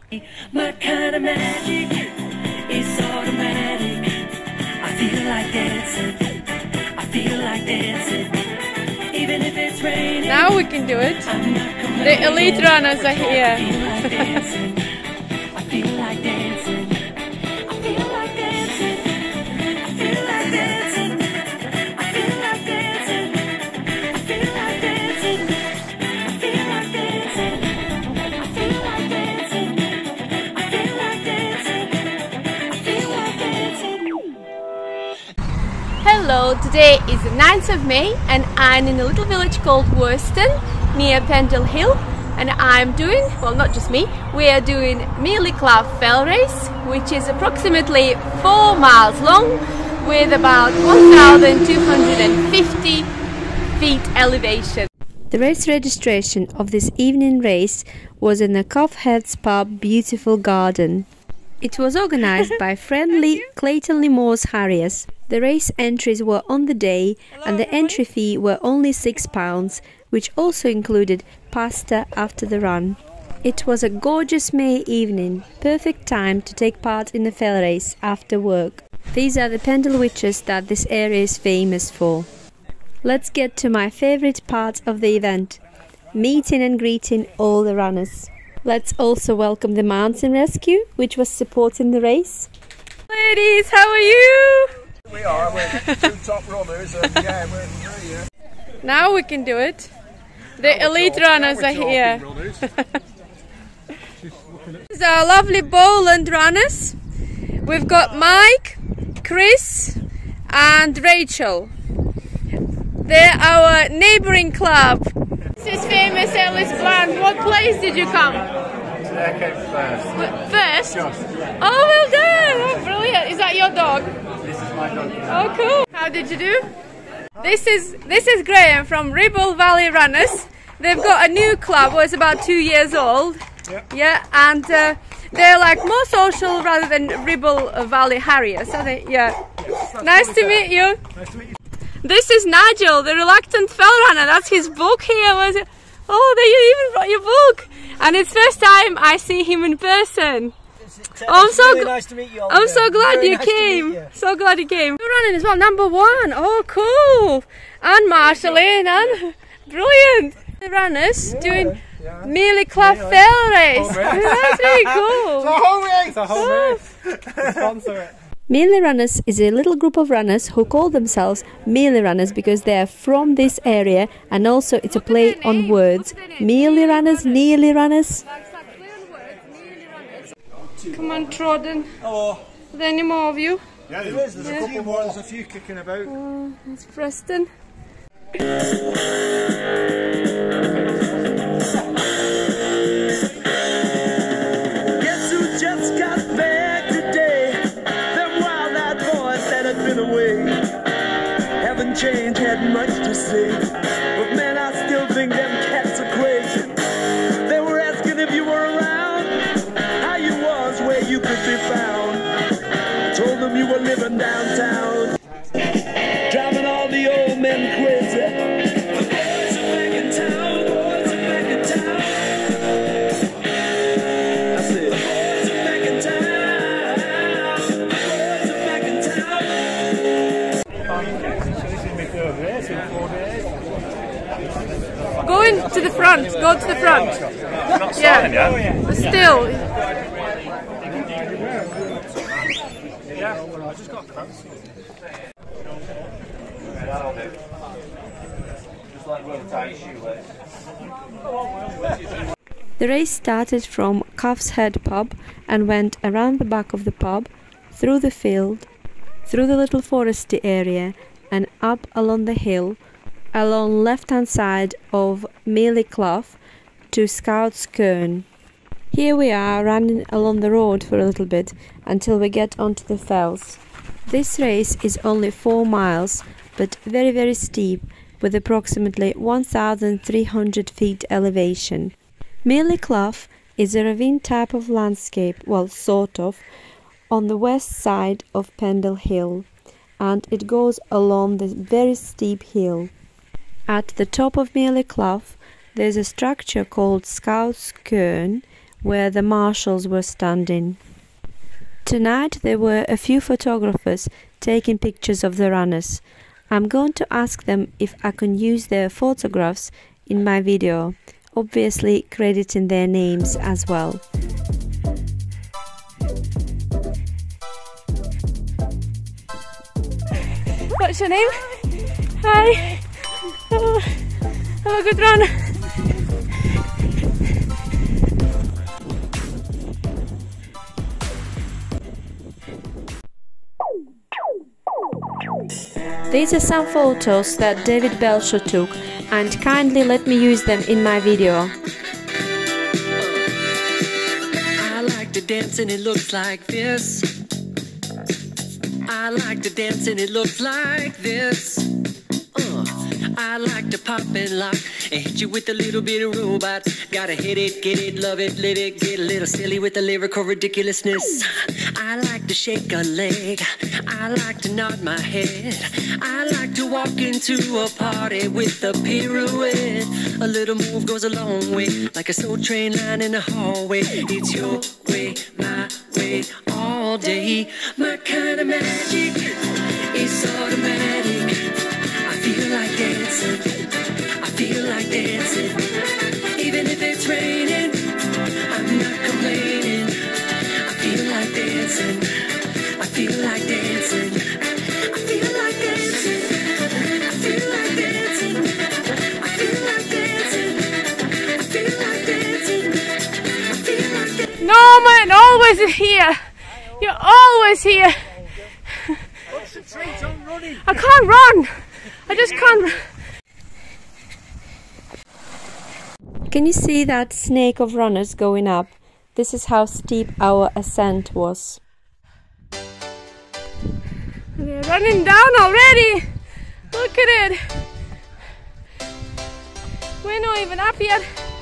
My kind of magic is automatic. I feel like dancing. I feel like dancing. Even if it's raining. Now we can do it. The elite runners are here. I feel like dancing. I feel like dancing. I feel like dancing. I feel like dancing. I feel like dancing. I feel like dancing. I feel like dancing. I feel like dancing. I feel like dancing. Hello, today is the 9th of May and I'm in a little village called Worston near Pendle Hill, and I'm doing, well, not just me, we are doing Mearley Clough fell race, which is approximately 4 miles long with about 1,250 feet elevation. The race registration of this evening race was in the Clough Head's pub Beautiful Garden. It was organised by friendly Clayton-le-Moors Harriers. The race entries were on the day and the entry fee were only £6, which also included pasta after the run. It was a gorgeous May evening, perfect time to take part in the fell race after work. These are the Pendle witches that this area is famous for. Let's get to my favourite part of the event, meeting and greeting all the runners. Let's also welcome the Mountain Rescue, which was supporting the race. Ladies, how are you? We are, we're two top runners and yeah, we're here. Now we can do it. The elite runners are here. These are lovely Bowland runners. We've got Mike, Chris and Rachel. They're our neighbouring club. This is famous Ellis Bland. What place did you come? I came first. First? Just. Oh, well done! Oh, brilliant. Is that your dog? This is my dog. Oh, cool. How did you do? This is Graham from Ribble Valley Runners. They've got a new club, it's about 2 years old. Yep. Yeah, and they're like more social rather than Ribble Valley Harriers, are they? Yeah. Nice to meet you. Nice to meet you. This is Nigel, the reluctant fell runner. That's his book here. Oh, you even brought your book. And it's first time I see him in person. I'm so really nice to meet you. I'm so glad you came. So glad you came. You're running as well, number 1. Oh, cool. And Marshalline, and brilliant. The runners doing Mearley Clough fell race. That's really cool. It's a whole race. It's a whole race. Sponsor it. Mearley Runners is a little group of runners who call themselves Mearley Runners because they are from this area, and also it's a play on words. Mearley Runners, Nearly Runners. Come on, Trodden. Hello. Are there any more of you? Yeah, there is. There's a couple more. There's a few kicking about. Oh, it's Preston. Guess who just got back today? Them wild-eyed boys that had been away haven't changed, had much to say. But man, I still think them cats are crazy. They were asking if you were around, how you was, where you could be found. Told them you were living downtown, driving all the old men crazy. The boys are back in town, boys are back in town. I said, the boys are back in town, boys are back in town. So this is my third race in 4 days. Go to the front. Go to the front. Not starting yet. But still. Yeah, I just got cramps. That'll do. Just like we'll tie your shoelace. The race started from Clough's Head pub and went around the back of the pub, through the field, through the little foresty area and up along the hill, along left-hand side of Mearley Clough to Scout's Cairn. Here we are running along the road for a little bit until we get onto the fells. This race is only 4 miles, but very, very steep, with approximately 1,300 feet elevation. Mearley Clough is a ravine type of landscape, well, sort of, on the west side of Pendle Hill, and it goes along this very steep hill. At the top of Mearley Clough, there's a structure called Scout's Cairn, where the marshals were standing. Tonight there were a few photographers taking pictures of the runners. I'm going to ask them if I can use their photographs in my video, obviously crediting their names as well. What's your name? Hi. Oh, have a good run. These are some photos that David Belcher took and kindly let me use them in my video. I like to dance and it looks like this. I like to dance and it looks like this. I like to pop and lock and hit you with a little bit of robot. Gotta hit it, get it, love it, live it, get a little silly with the lyrical ridiculousness. I like to shake a leg, I like to nod my head, I like to walk into a party with a pirouette. A little move goes a long way, like a soul train line in the hallway. It's your way, my way, all day. My kind of magic is automatic. I feel like dancing, I feel like dancing. Even if it's raining, I'm not complaining. I feel like dancing, I feel like dancing. I feel like dancing, I feel like dancing. I feel like dancing, I feel like dancing. I feel like dancing. Norman, always here. You're always here. Concentrate on running. I can't run. I just can't. Can you see that snake of runners going up? This is how steep our ascent was. They're running down already. Look at it. We're not even up yet.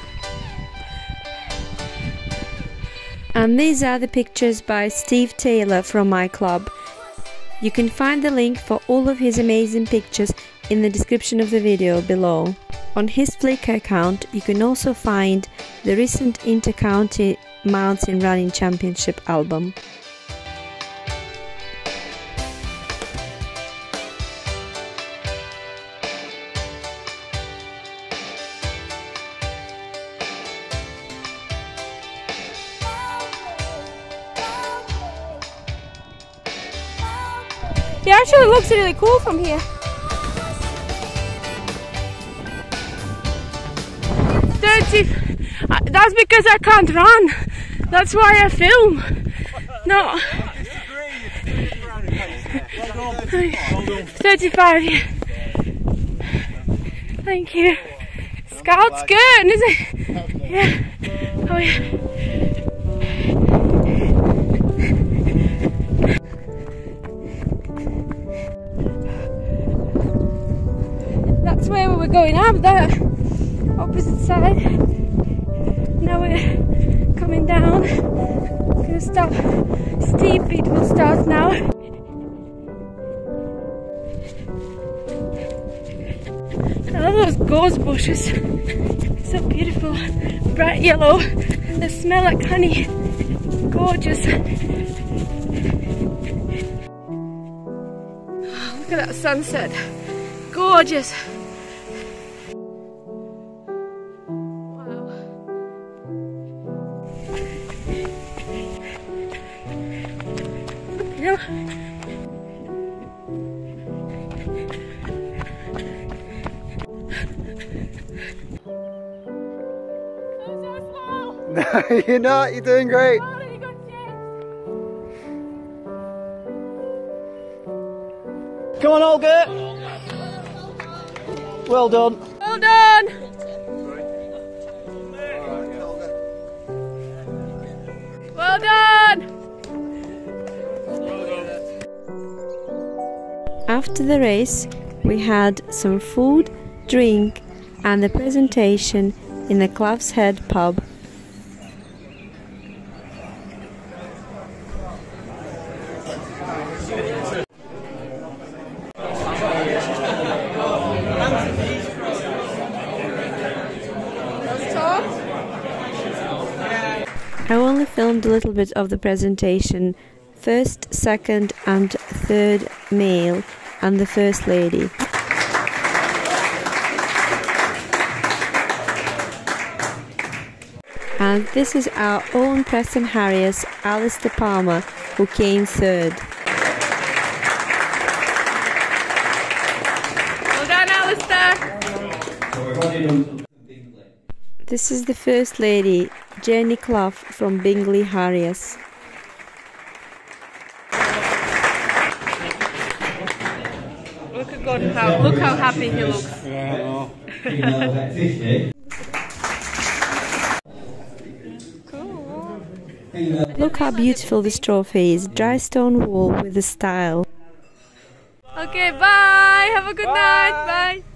And these are the pictures by Steve Taylor from my club. You can find the link for all of his amazing pictures in the description of the video below. On his Flickr account you can also find the recent Intercounty Mountain Running Championship album. It actually looks really cool from here. 30. That's because I can't run. That's why I film. No. 35. Yeah. Thank you. Scout's good, is it? Yeah. Oh yeah. That's where we were going up, the opposite side. Now we're coming down. It's gonna stop. Steep, it will start now. I love those gorse bushes. So beautiful, bright yellow. They smell like honey. Gorgeous. Oh, look at that sunset. Gorgeous. You know, No, you're not. You're doing great. Come on, Olga. Well done. well done. Well done. After the race, we had some food, drink, and the presentation in the Clough's Head pub. I only filmed a little bit of the presentation. First, second and third male and the First Lady. And this is our own Preston Harriers, Alistair Palmer, who came third. Well done, Alistair! This is the First Lady, Mearley Clough from Bingley Harriers. Look at Gordon Howe, look how happy he looks. Look how beautiful this trophy is, dry stone wool with a style. Okay, bye! Have a good night, bye!